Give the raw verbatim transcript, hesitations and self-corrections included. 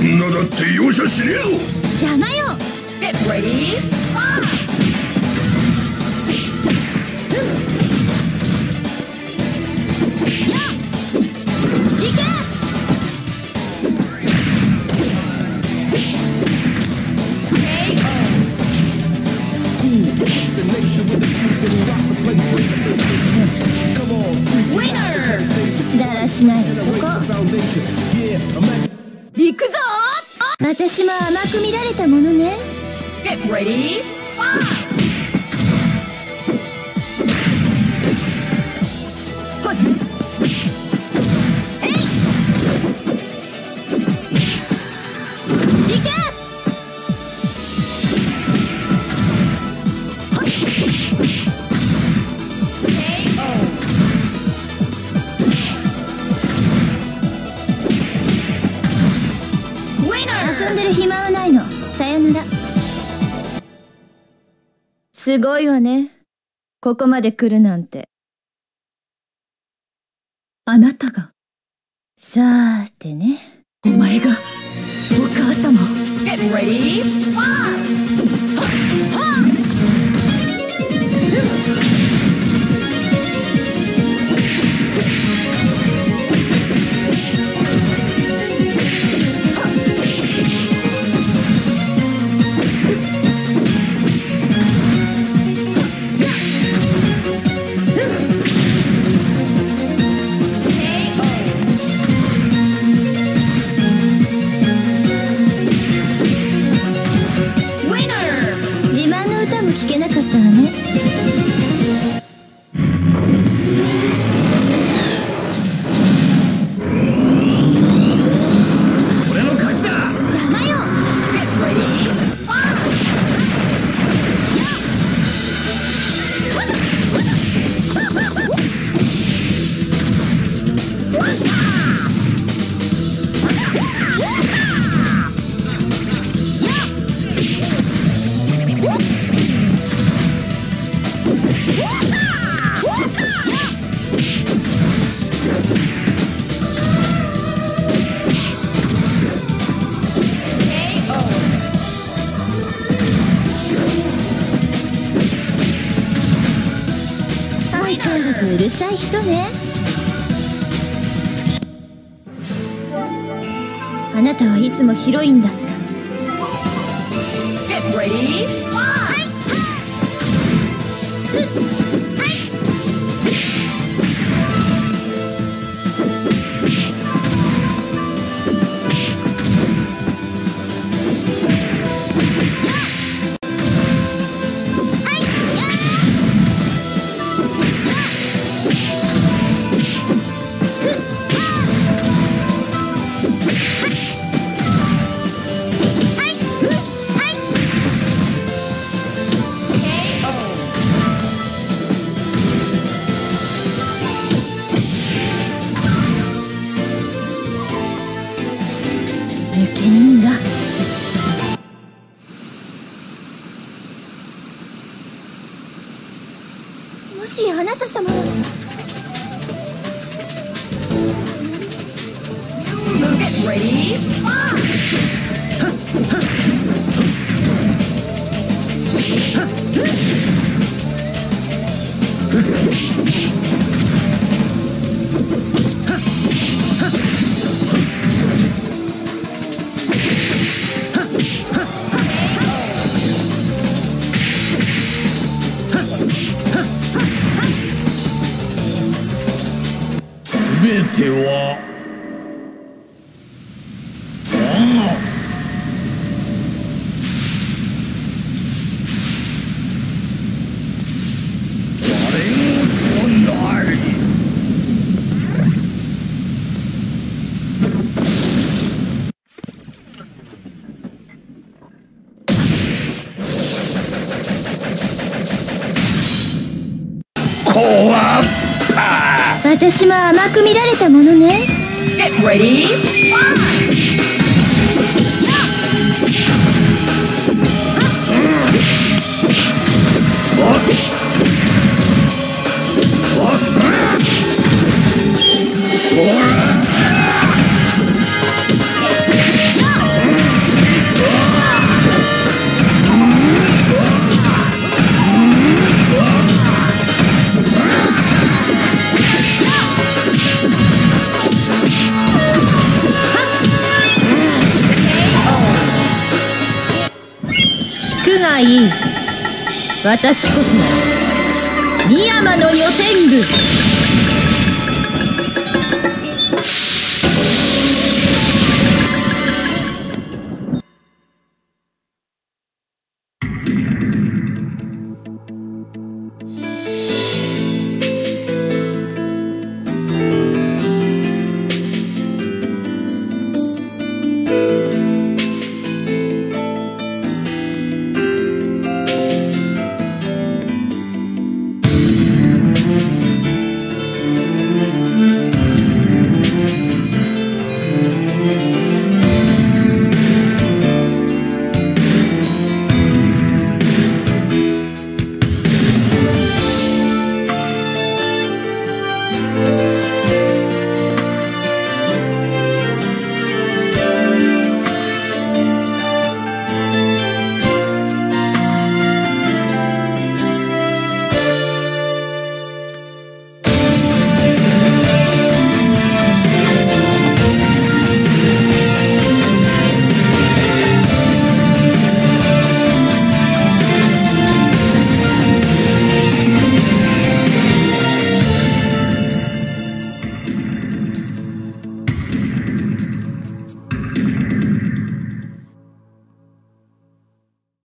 女だって容赦しねえぞ。 邪魔よ。 Get ready, fire! だらしない男。行くぞ。私も甘く見られたものね。 Get ready, fire! 遊んでる暇はないの。さよなら。すごいわね。ここまで来るなんて。あなたが。さーてね。お前がお母様。 Get ready, fire! 聞けなかったわね。 俺の勝ちだ。 邪魔よ。うるさい人ね。あなたはいつもヒロインだった。 Get ready, fire! 抜け人が。もしあなた様は。 Get ready, fire! 全ては我が我ごとなり。こわっぱ。 私も甘く見られたものね。 Get ready, fire! おっいい。私こそが深山の女天狗。